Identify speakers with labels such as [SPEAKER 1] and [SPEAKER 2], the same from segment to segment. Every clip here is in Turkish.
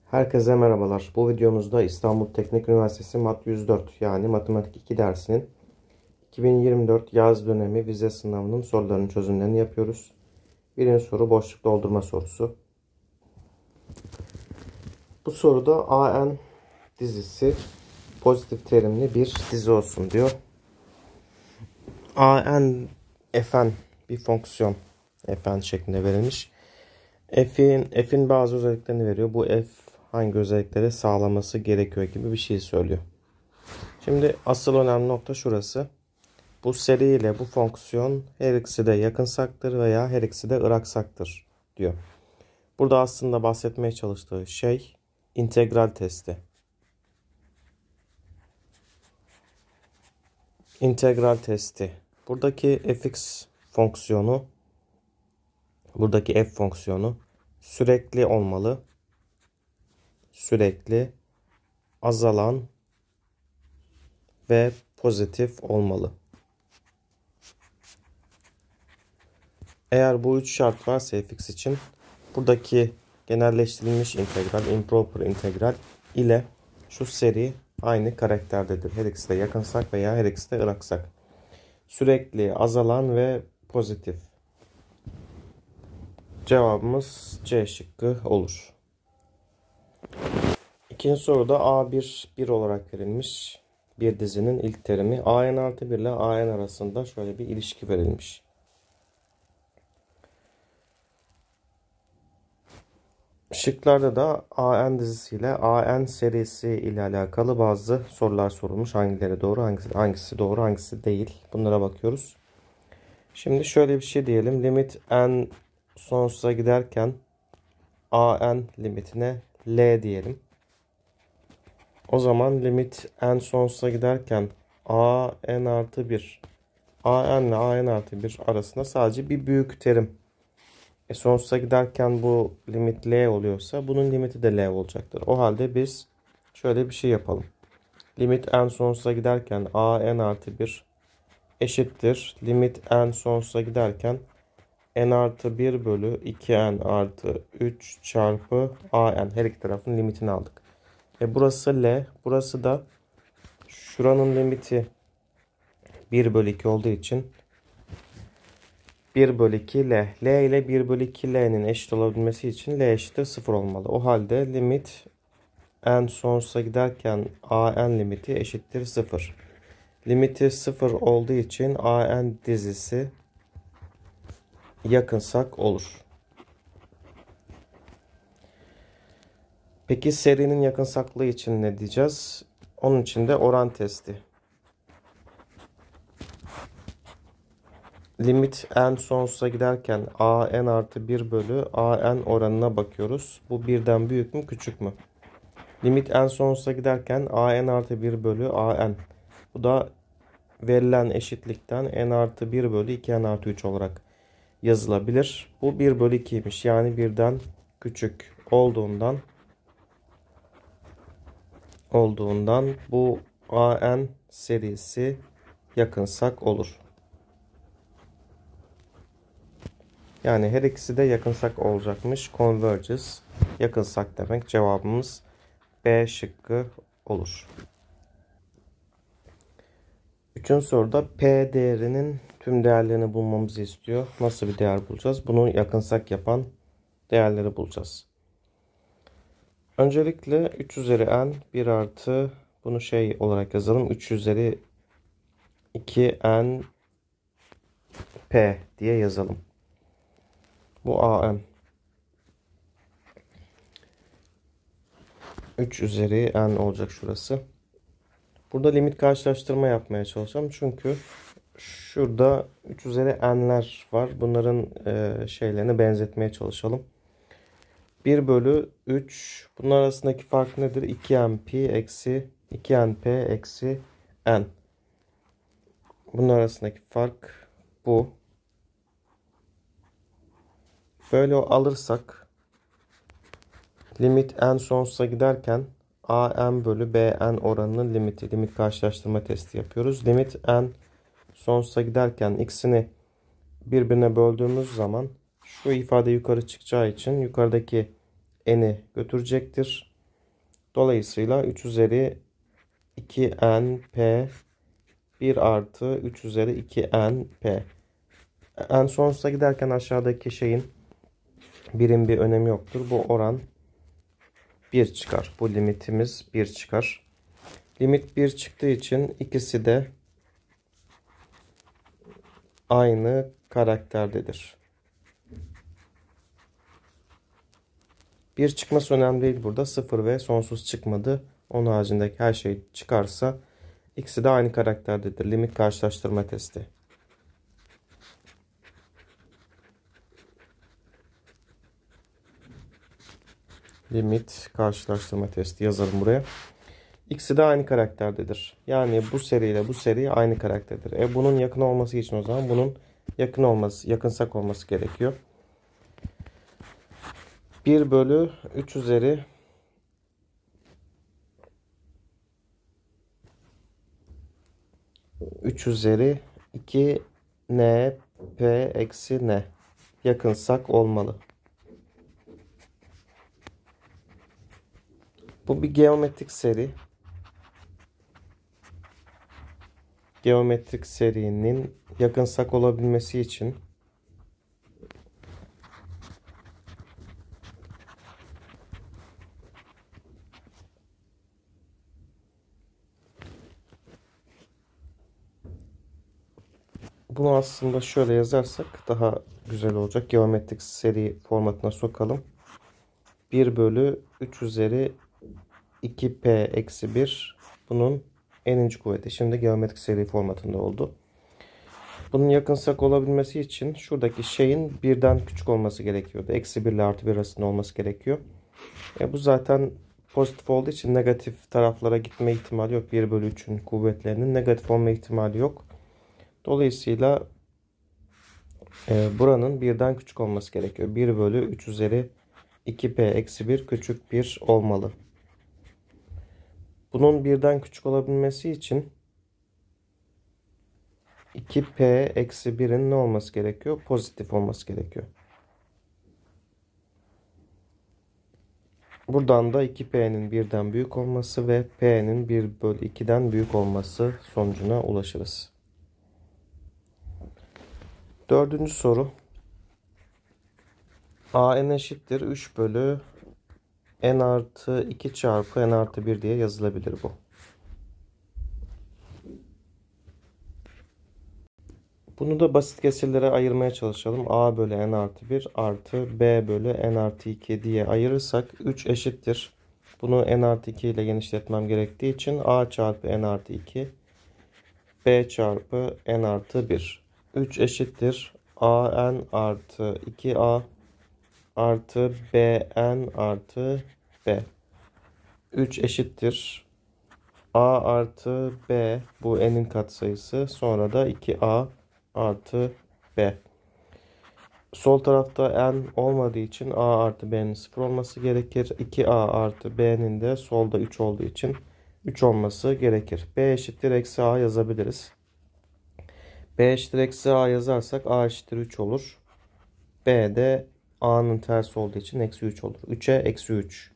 [SPEAKER 1] Herkese merhabalar. Bu videomuzda İstanbul Teknik Üniversitesi Mat 104 yani Matematik 2 dersinin 2024 yaz dönemi vize sınavının sorularının çözümlerini yapıyoruz. Birinci soru boşluk doldurma sorusu. Bu soruda AN dizisi pozitif terimli bir dizi olsun diyor. AN fn bir fonksiyon fn şeklinde verilmiş. F'in bazı özelliklerini veriyor. Bu f hangi özellikleri sağlaması gerekiyor gibi bir şey söylüyor. Şimdi asıl önemli nokta şurası. Bu seri ile bu fonksiyon her ikisi de yakınsaktır veya her ikisi de ıraksaktır diyor. Burada aslında bahsetmeye çalıştığı şey integral testi. İntegral testi. Buradaki fx fonksiyonu, buradaki f fonksiyonu sürekli olmalı. Sürekli, azalan ve pozitif olmalı. Eğer bu üç şart varsa fx için buradaki genelleştirilmiş integral, improper integral ile şu seri aynı karakterdedir. Her ikisi de yakınsak veya her ikisi de ıraksak. Sürekli, azalan ve pozitif. Cevabımız C şıkkı olur. İkinci soruda A1 1 olarak verilmiş bir dizinin ilk terimi. AN artı 1 ile AN arasında şöyle bir ilişki verilmiş. Şıklarda da AN dizisiyle AN serisi ile alakalı bazı sorular sorulmuş. Hangileri doğru, hangisi doğru, hangisi değil. Bunlara bakıyoruz. Şimdi şöyle bir şey diyelim. Limit n sonsuza giderken AN limitine L diyelim. O zaman limit n sonsuza giderken AN artı 1 AN ile AN artı 1 arasında sadece bir büyük terim. Sonsuza giderken bu limit L oluyorsa bunun limiti de L olacaktır. O halde biz şöyle bir şey yapalım. Limit n sonsuza giderken AN artı 1 eşittir. Limit n sonsuza giderken n artı 1 bölü 2n artı 3 çarpı AN. Her iki tarafın limitini aldık. Burası L. Burası da şuranın limiti 1 bölü 2 olduğu için 1 bölü 2 L. L ile 1 bölü 2 L'nin eşit olabilmesi için L eşittir 0 olmalı. O halde limit n sonsuza giderken AN limiti eşittir 0. Limiti 0 olduğu için AN dizisi yakınsak olur. Peki serinin yakınsaklığı için ne diyeceğiz? Onun için de oran testi. Limit n sonsuza giderken AN artı 1 bölü AN oranına bakıyoruz. Bu birden büyük mü küçük mü? Limit n sonsuza giderken AN artı 1 bölü AN. Bu da verilen eşitlikten n artı 1 bölü 2n artı 3 olarak yazılabilir. Bu 1 bölü 2'ymiş. Yani birden küçük olduğundan bu AN serisi yakınsak olur. Yani her ikisi de yakınsak olacakmış. Converges yakınsak demek. Cevabımız B şıkkı olur. Üçüncü soruda P değerinin tüm değerlerini bulmamızı istiyor. Nasıl bir değer bulacağız? Bunu yakınsak yapan değerleri bulacağız. Öncelikle 3 üzeri n 1 artı bunu şey olarak yazalım. 3 üzeri 2 n p diye yazalım. Bu an. 3 üzeri n olacak şurası. Burada limit karşılaştırma yapmaya çalışacağım. Çünkü şurada 3 üzeri n'ler var. Bunların şeylerini benzetmeye çalışalım. 1 bölü 3. Bunun arasındaki fark nedir? 2np eksi 2np eksi n. Bunun arasındaki fark bu. Böyle alırsak limit n sonsuza giderken an bölü bn oranının limit karşılaştırma testi yapıyoruz. Limit n sonsuza giderken x'ini birbirine böldüğümüz zaman şu ifade yukarı çıkacağı için yukarıdaki n'i götürecektir. Dolayısıyla 3 üzeri 2n p 1 artı 3 üzeri 2n p. En sonsuza giderken aşağıdaki şeyin birim bir önemi yoktur. Bu oran 1 çıkar. Bu limitimiz 1 çıkar. Limit 1 çıktığı için ikisi de aynı karakterdedir. 1 çıkması önemli değil burada. 0 ve sonsuz çıkmadı. Onun haricindeki her şey çıkarsa ikisi de aynı karakterdedir. Limit karşılaştırma testi. Limit karşılaştırma testi yazalım buraya. İkisi de aynı karakterdedir. Yani bu seri ile bu seri aynı karakterdir. Bunun yakın olması için o zaman bunun yakınsak olması gerekiyor. 1 bölü 3 üzeri 3 üzeri 2 n p eksi n yakınsak olmalı. Bu bir geometrik seri. Geometrik serinin yakınsak olabilmesi için bunu aslında şöyle yazarsak daha güzel olacak. Geometrik seri formatına sokalım. 1 bölü 3 üzeri 2p eksi 1 bunun n'inci kuvveti. Şimdi geometrik seri formatında oldu. Bunun yakınsak olabilmesi için şuradaki şeyin birden küçük olması gerekiyordu. Eksi 1 ile artı 1 arasında olması gerekiyor. Bu zaten pozitif olduğu için negatif taraflara gitme ihtimali yok. 1 bölü 3'ün kuvvetlerinin negatif olma ihtimali yok. Dolayısıyla buranın birden küçük olması gerekiyor. 1 bölü 3 üzeri 2p eksi 1 küçük 1 olmalı. Bunun birden küçük olabilmesi için 2p eksi 1'in ne olması gerekiyor? Pozitif olması gerekiyor. Buradan da 2p'nin birden büyük olması ve p'nin 1 bölü 2'den büyük olması sonucuna ulaşırız. Dördüncü soru. A n eşittir 3 bölü n artı 2 çarpı n artı 1 diye yazılabilir bu. Bunu da basit kesirlere ayırmaya çalışalım. A bölü n artı 1 artı b bölü n artı 2 diye ayırırsak 3 eşittir. Bunu n artı 2 ile genişletmem gerektiği için a çarpı n artı 2 b çarpı n artı 1. 3 eşittir. a n artı 2a artı b n artı b. 3 eşittir. A artı b bu n'in katsayısı. Sonra da 2a artı b. Sol tarafta n olmadığı için a artı b'nin 0 olması gerekir. 2a artı b'nin de solda 3 olduğu için 3 olması gerekir. B eşittir eksi a yazabiliriz. B eşittir eksi a yazarsak a eşittir 3 olur. B de a'nın tersi olduğu için eksi 3 olur. 3'e eksi 3.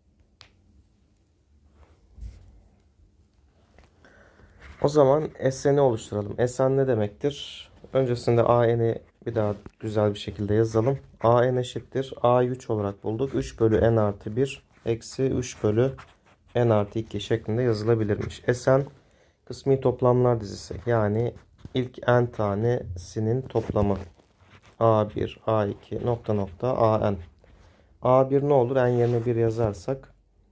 [SPEAKER 1] O zaman SN'i oluşturalım. SN ne demektir? Öncesinde AN'i bir daha güzel bir şekilde yazalım. AN eşittir. A'yı 3 olarak bulduk. 3 bölü n artı 1 eksi 3 bölü n artı 2 şeklinde yazılabilirmiş. SN kısmi toplamlar dizisi. Yani ilk n tanesinin toplamı. A1, A2, nokta nokta, AN. A1 ne olur? N yerine 1 yazarsak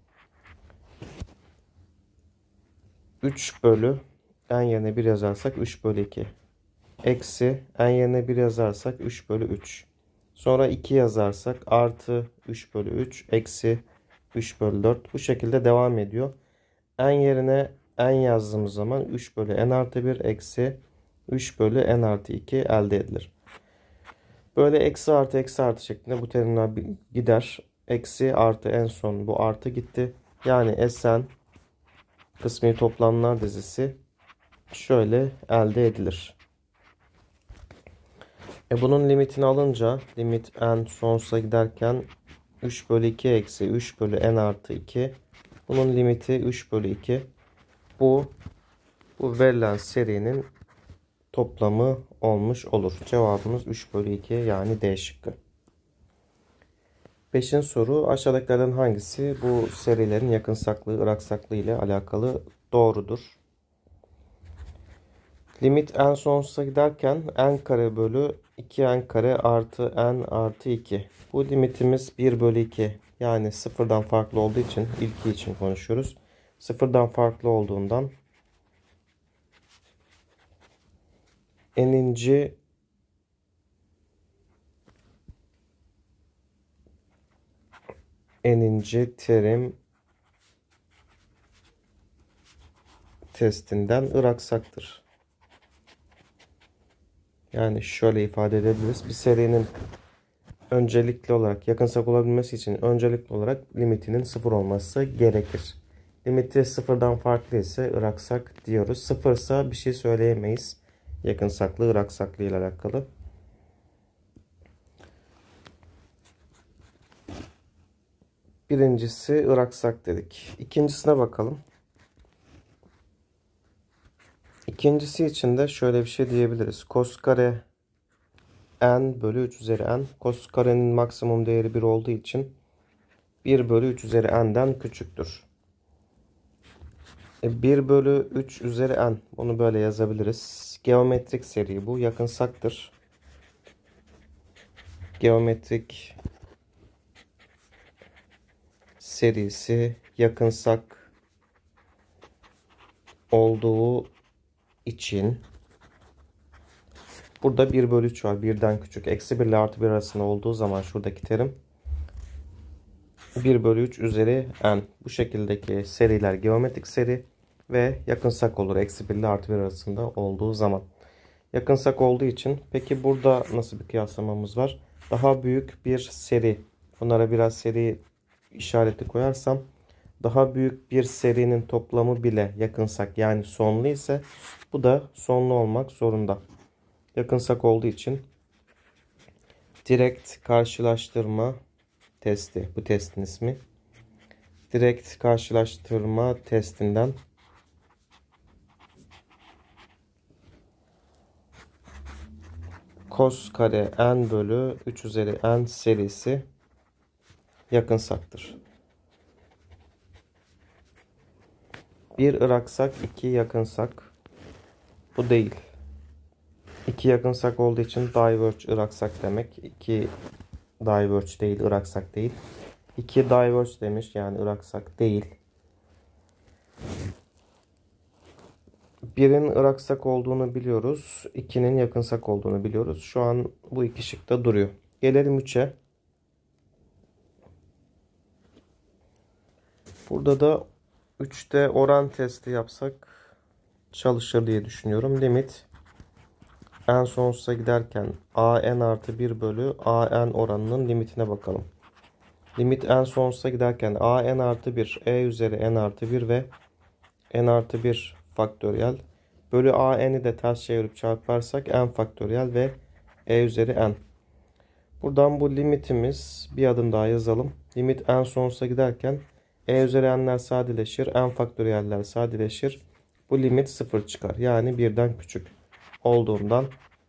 [SPEAKER 1] 3 bölü n yerine 1 yazarsak 3 bölü 2. Eksi n yerine 1 yazarsak 3 bölü 3. Sonra 2 yazarsak artı 3 bölü 3 eksi 3 bölü 4. Bu şekilde devam ediyor. N yerine n yazdığımız zaman 3 bölü n artı 1 eksi 3 bölü n artı 2 elde edilir. Böyle eksi artı şeklinde bu terimler gider. Eksi artı en son bu artı gitti. Yani Sn kısmi toplamlar dizisi şöyle elde edilir. Bunun limitini alınca limit n sonsuza giderken 3 bölü 2 eksi 3 bölü n artı 2 Bunun limiti 3 bölü 2. Bu verilen serinin toplamı olmuş olur. Cevabımız 3 bölü 2 yani D şıkkı. 5. soru aşağıdakilerden hangisi bu serilerin yakınsaklığı, ıraksaklığı ile alakalı doğrudur? Limit n sonsuza giderken n kare bölü 2n kare artı n artı 2. Bu limitimiz 1 bölü 2. Yani sıfırdan farklı olduğu için ilki için konuşuyoruz. Sıfırdan farklı olduğundan n'inci terim testinden ıraksaktır. Yani şöyle ifade edebiliriz. Bir serinin öncelikli olarak yakınsak olabilmesi için öncelikli olarak limitinin 0 olması gerekir. Limiti sıfırdan farklı ise ıraksak diyoruz. Sıfırsa bir şey söyleyemeyiz. Yakınsaklığı, ıraksaklığı ile alakalı. Birincisi ıraksak dedik. İkincisine bakalım. İkincisi için de şöyle bir şey diyebiliriz. Cos kare n bölü 3 üzeri n. Cos karenin maksimum değeri 1 olduğu için 1 bölü 3 üzeri n'den küçüktür. 1 bölü 3 üzeri n. Bunu böyle yazabiliriz. Geometrik seri bu. Yakınsaktır. Geometrik serisi yakınsak olduğu için burada 1 bölü 3 var. 1'den küçük. Eksi 1 ile artı 1 arasında olduğu zaman şuradaki terim 1 bölü 3 üzeri n. Bu şekildeki seriler geometrik seri ve yakınsak olur. Eksi 1 ile artı 1 arasında olduğu zaman. Yakınsak olduğu için peki burada nasıl bir kıyaslamamız var? Daha büyük bir seri. Bunlara biraz seri işareti koyarsam daha büyük bir serinin toplamı bile yakınsak yani sonlu ise bu da sonlu olmak zorunda. Yakınsak olduğu için direkt karşılaştırma testi, bu testin ismi. Direkt karşılaştırma testinden cos kare n bölü 3 üzeri n serisi yakınsaktır. 1 ıraksak, 2 yakınsak. Bu değil. 2 yakınsak olduğu için diverge ıraksak demek. 2 diverge değil, ıraksak değil. 2 diverge demiş yani ıraksak değil. 1'in ıraksak olduğunu biliyoruz. 2'nin yakınsak olduğunu biliyoruz. Şu an bu iki şıkta duruyor. Gelelim 3'e. Burada da 3'te oran testi yapsak çalışır diye düşünüyorum. Limit n sonsuza giderken a n artı 1 bölü a n oranının limitine bakalım. Limit n sonsuza giderken a n artı 1 e üzeri n artı 1 ve n artı 1 faktöriyel bölü a n'i de ters çevirip çarparsak n faktöriyel ve e üzeri n. Buradan bu limitimiz bir adım daha yazalım. Limit n sonsuza giderken e üzeri n'ler sadeleşir, n faktöriyeller sadeleşir. Bu limit 0 çıkar. Yani 1'den küçük olduğundan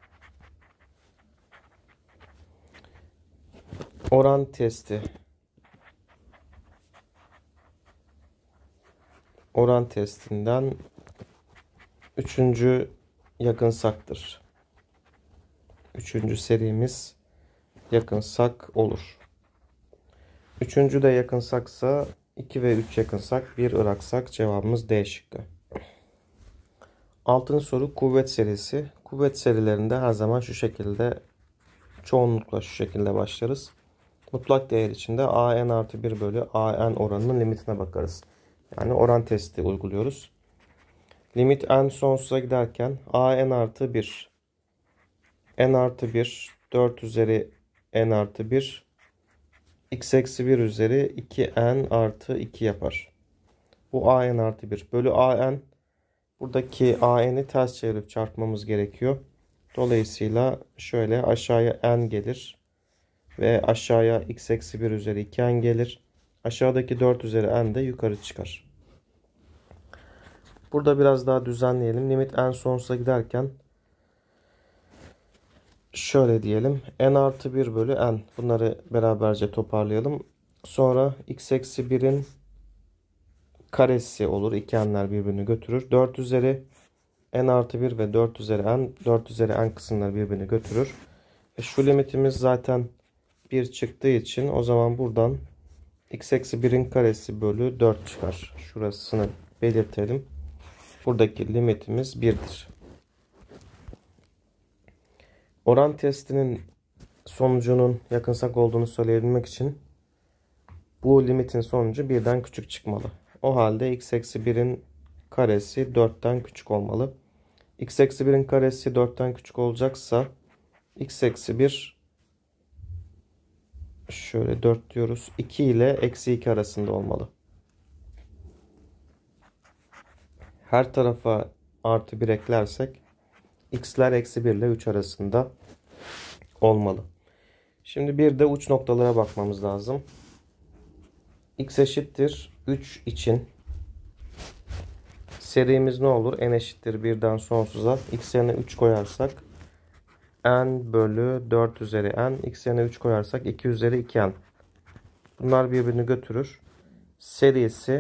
[SPEAKER 1] oran testinden 3. yakınsaktır. 3. serimiz yakınsak olur. 3. de yakınsaksa 2 ve 3 yakınsak 1 ıraksak cevabımız D şıkkı. 6. soru kuvvet serisi. Kuvvet serilerinde her zaman şu şekilde çoğunlukla şu şekilde başlarız. Mutlak değer içinde a n artı 1 bölü a n oranının limitine bakarız. Yani oran testi uyguluyoruz. Limit n sonsuza giderken a n artı 1 n artı 1 4 üzeri n artı 1 x eksi 1 üzeri 2n artı 2 yapar. Bu a n artı 1 bölü a n. Buradaki a n'i ters çevirip çarpmamız gerekiyor. Dolayısıyla şöyle aşağıya n gelir. Ve aşağıya x eksi 1 üzeri 2n gelir. Aşağıdaki 4 üzeri n de yukarı çıkar. Burada biraz daha düzenleyelim. Limit n sonsuza giderken şöyle diyelim. N artı 1 bölü n. Bunları beraberce toparlayalım. Sonra x eksi 1'in karesi olur. 2n'ler birbirini götürür. 4 üzeri n artı 1 ve 4 üzeri n. 4 üzeri n kısımları birbirini götürür. Şu limitimiz zaten 1 çıktığı için o zaman buradan x eksi 1'in karesi bölü 4 çıkar. Şurasını belirtelim. Buradaki limitimiz 1'dir. Oran testinin sonucunun yakınsak olduğunu söyleyebilmek için bu limitin sonucu 1'den küçük çıkmalı. O halde x eksi 1'in karesi 4'ten küçük olmalı. X eksi 1'in karesi 4'ten küçük olacaksa x eksi 1 şöyle 4 diyoruz. 2 ile eksi 2 arasında olmalı. Her tarafa artı 1 eklersek x'ler eksi 1 ile 3 arasında olmalı. Şimdi bir de uç noktalara bakmamız lazım. X eşittir 3 için serimiz ne olur? N eşittir 1'den sonsuza. X yerine 3 koyarsak n bölü 4 üzeri n. X yerine 3 koyarsak 2 üzeri 2n. Bunlar birbirini götürür. Serisi,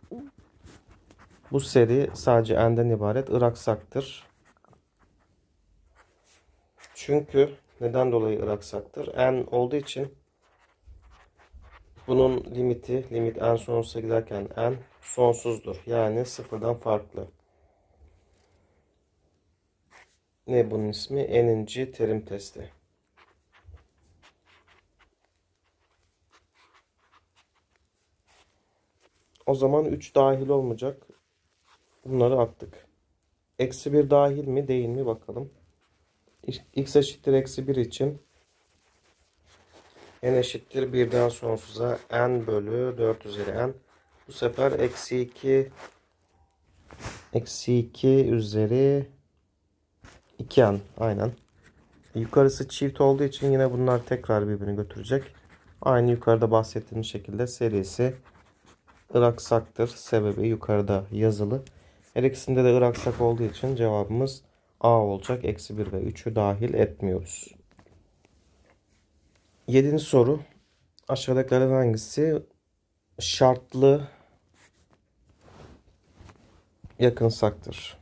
[SPEAKER 1] bu seri sadece n'den ibaret ıraksaktır. Çünkü neden dolayı ıraksaktır? N olduğu için bunun limit n sonsuza giderken n sonsuzdur. Yani sıfırdan farklı. Ne bunun ismi? N'inci terim testi. O zaman 3 dahil olmayacak. Bunları attık. Eksi 1 dahil mi değil mi bakalım. X eşittir eksi 1 için n eşittir 1'den sonsuza n bölü 4 üzeri n. Bu sefer eksi 2 üzeri 2n. Aynen. Yukarısı çift olduğu için yine bunlar tekrar birbirini götürecek. Aynı yukarıda bahsettiğim şekilde serisi ıraksaktır. Sebebi yukarıda yazılı. Her ikisinde de ıraksak olduğu için cevabımız A olacak. Eksi 1 ve 3'ü dahil etmiyoruz. 7. soru. Aşağıdakilerden hangisi şartlı yakınsaktır?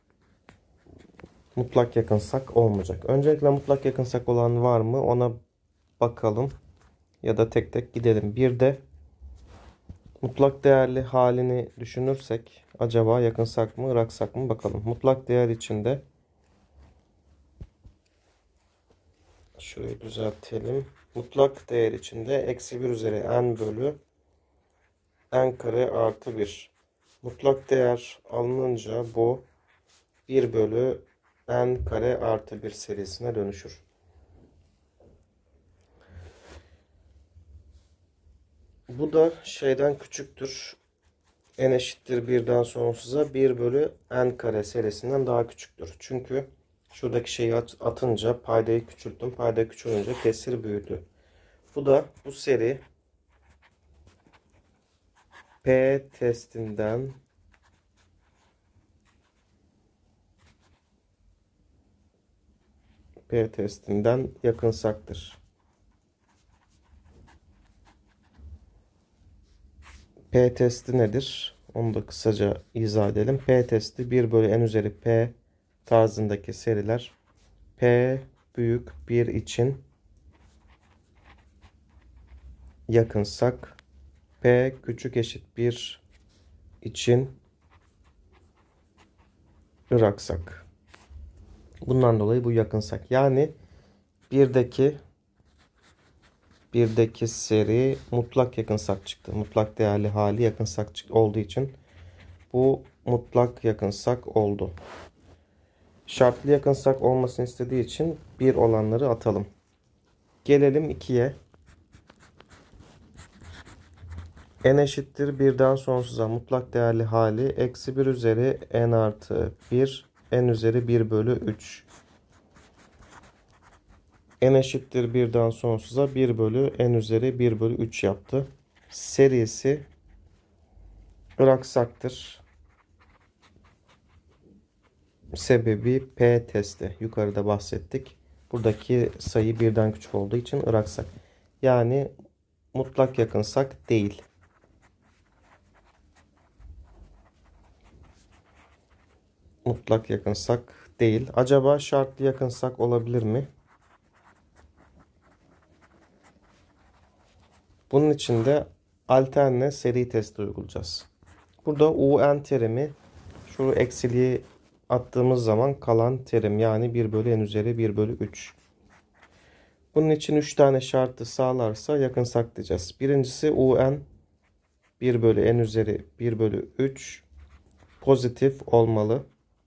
[SPEAKER 1] Mutlak yakınsak olmayacak. Öncelikle mutlak yakınsak olan var mı? Ona bakalım. Ya da tek tek gidelim. Bir de mutlak değerli halini düşünürsek acaba yakınsak mı, ıraksak mı bakalım. Mutlak değer içinde şurayı düzeltelim. Mutlak değer içinde eksi 1 üzeri n bölü n kare artı 1. Mutlak değer alınınca bu 1 bölü n kare artı 1 serisine dönüşür. Bu da şeyden küçüktür. N eşittir 1'den sonsuza 1 bölü n kare serisinden daha küçüktür. Çünkü şuradaki şeyi atınca paydayı küçülttüm. Payda küçülünce kesir büyüdü. Bu da bu seri P testinden yakınsaktır. P testi nedir? Onu da kısaca izah edelim. P testi 1 bölü n üzeri P tarzındaki seriler P büyük 1 için yakınsak, P küçük eşit 1 için ıraksak. Bundan dolayı bu yakınsak. Yani birdeki seri mutlak yakınsak çıktı. Mutlak değerli hali yakınsak olduğu için bu mutlak yakınsak oldu. Şartlı yakınsak olmasını istediği için 1 olanları atalım. Gelelim 2'ye. N eşittir 1'den sonsuza mutlak değerli hali eksi 1 üzeri n artı 1 n üzeri 1 bölü 3. N eşittir 1'den sonsuza 1 bölü n üzeri 1 bölü 3 yaptı. serisi ıraksaktır. Sebebi P testi. Yukarıda bahsettik. Buradaki sayı birden küçük olduğu için ıraksak. Yani mutlak yakınsak değil. Mutlak yakınsak değil. Acaba şartlı yakınsak olabilir mi? Bunun için de alterne seri testi uygulayacağız. Burada UN terimi şu eksiliği attığımız zaman kalan terim, yani 1 bölü n üzeri 1 bölü 3. Bunun için 3 tane şartı sağlarsa yakınsak diyeceğiz. Birincisi UN 1 bölü n üzeri 1 bölü 3 pozitif olmalı.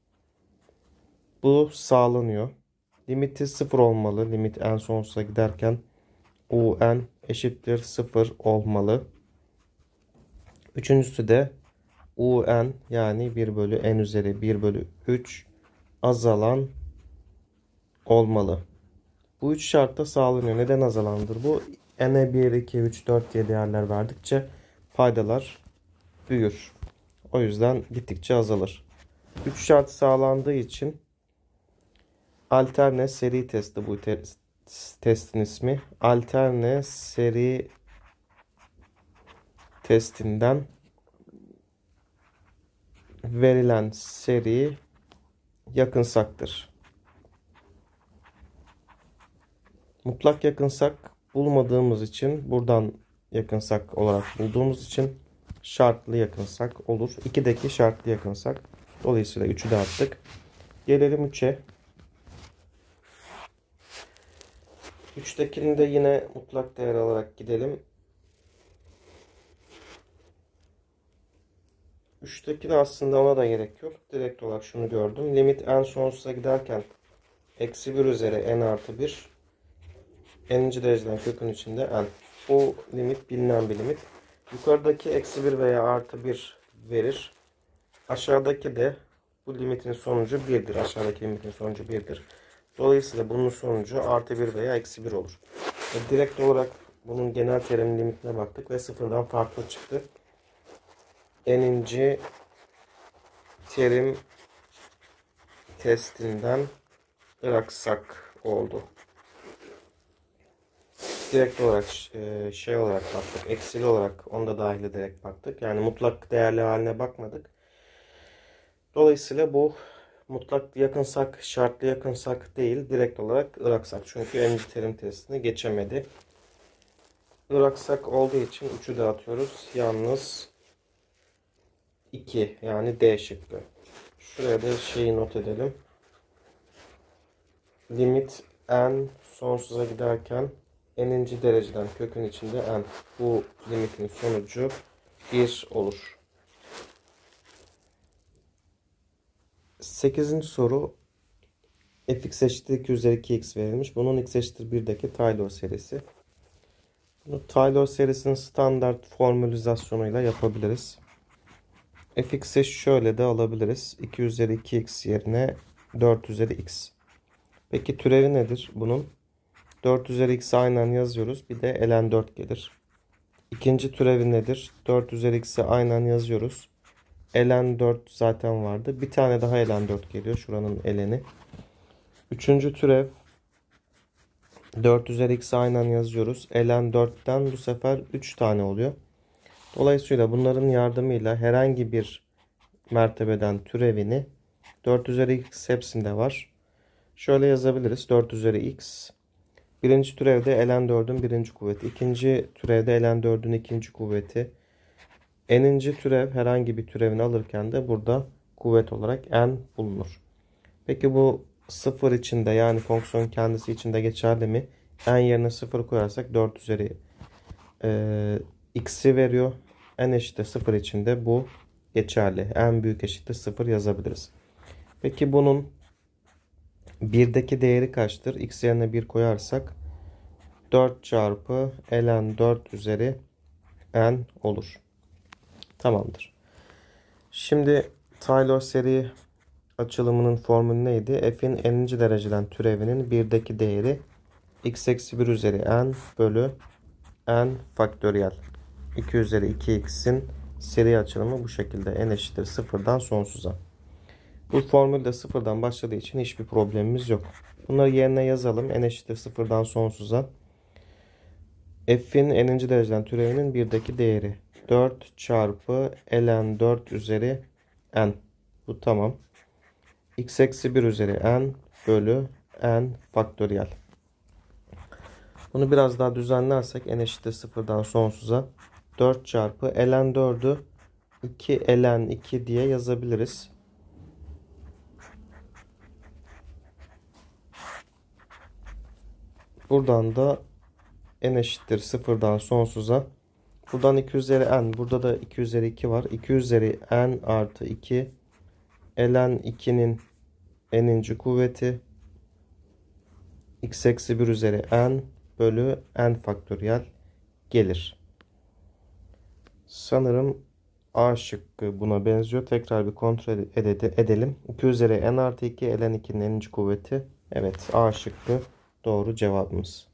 [SPEAKER 1] Bu sağlanıyor. Limiti 0 olmalı. Limit n sonsuza giderken UN eşittir 0 olmalı. Üçüncüsü de UN yani 1 bölü n üzeri 1 bölü 3 azalan olmalı. Bu üç şart da sağlanıyor. Neden azalandır bu? N'e 1, 2, 3, 4 diye değerler verdikçe paydalar büyür. O yüzden gittikçe azalır. 3 şart sağlandığı için alterne seri testi bu testin ismi. Alterne seri testinden verilen seri yakınsaktır. Mutlak yakınsak bulmadığımız için, buradan yakınsak olarak bulduğumuz için şartlı yakınsak olur. 2'deki şartlı yakınsak. Dolayısıyla 3'ü de attık. Gelelim 3'e. 3'tekini de yine mutlak değer alarak gidelim. 3'tekine aslında ona da gerek yok. Direkt olarak şunu gördüm. Limit n sonsuza giderken eksi 1 üzeri n artı 1 n'inci dereceden kökün içinde n. Bu limit bilinen bir limit. Yukarıdaki eksi 1 veya artı 1 verir. Aşağıdaki de bu limitin sonucu 1'dir. Aşağıdaki limitin sonucu 1'dir. Dolayısıyla bunun sonucu artı 1 veya eksi 1 olur. Direkt olarak bunun genel terim limitine baktık ve sıfırdan farklı çıktı. N'inci terim testinden ıraksak oldu. Direkt olarak şey olarak baktık. Eksili olarak onu da dahil ederek baktık. Yani mutlak değerli haline bakmadık. Dolayısıyla bu mutlak yakınsak, şartlı yakınsak değil. Direkt olarak ıraksak. Çünkü n'inci terim testini geçemedi. Iraksak olduğu için 3'ü de atıyoruz. Yalnız 2 yani D şıkkı. Şuraya da şeyi not edelim. Limit n sonsuza giderken n'inci dereceden kökün içinde n. Bu limitin sonucu 1 olur. 8. soru fx eşittir 2 üzeri 2x verilmiş. Bunun x eşittir 1'deki Taylor serisi. Bunu Taylor serisinin standart formülizasyonuyla yapabiliriz. fx'i şöyle de alabiliriz. 2 üzeri 2x yerine 4 üzeri x. Peki türevi nedir bunun? 4 üzeri x'i aynen yazıyoruz. Bir de ln 4 gelir. İkinci türevi nedir? 4 üzeri x'i aynen yazıyoruz. Ln 4 zaten vardı. Bir tane daha ln 4 geliyor. Şuranın ln'i. Üçüncü türev 4 üzeri x'i aynen yazıyoruz. Ln 4'ten bu sefer 3 tane oluyor. Dolayısıyla bunların yardımıyla herhangi bir mertebeden türevini 4 üzeri x hepsinde var. Şöyle yazabiliriz. 4 üzeri x. Birinci türevde ln 4'ün birinci kuvveti. İkinci türevde ln 4'ün ikinci kuvveti. N'inci türev herhangi bir türevini alırken de burada kuvvet olarak n bulunur. Peki bu 0 içinde, yani fonksiyon kendisi içinde geçerli mi? N yerine 0 koyarsak 4 üzeri x'i veriyor. N eşittir 0 içinde bu geçerli. N büyük eşittir 0 yazabiliriz. Peki bunun 1'deki değeri kaçtır? X yerine 1 koyarsak 4 çarpı ln 4 üzeri n olur. Tamamdır. Şimdi Taylor seri açılımının formülü neydi? F'in n'inci dereceden türevinin 1'deki değeri x eksi 1 üzeri n bölü n faktöriyel. 2 üzeri 2x'in seri açılımı bu şekilde. N eşittir sıfırdan sonsuza. Bu formül de sıfırdan başladığı için hiçbir problemimiz yok. Bunları yerine yazalım. N eşittir sıfırdan sonsuza. F'in n'inci dereceden türevinin 1'deki değeri. 4 çarpı ln 4 üzeri n. Bu tamam. X eksi 1 üzeri n bölü n faktöriyel. Bunu biraz daha düzenlersek n eşittir sıfırdan sonsuza. 4 çarpı ln 4'ü 2 ln 2 diye yazabiliriz. Buradan da n eşittir sıfırdan sonsuza. Buradan 2 üzeri n. Burada da 2 üzeri 2 var. 2 üzeri n artı 2 ln 2'nin n'inci kuvveti x eksi 1 üzeri n bölü n faktöriyel gelir. Sanırım A şıkkı buna benziyor. Tekrar bir kontrol edelim. 2 üzeri n artı 2 ln 2'nin n'inci kuvveti. Evet, A şıkkı doğru cevabımız.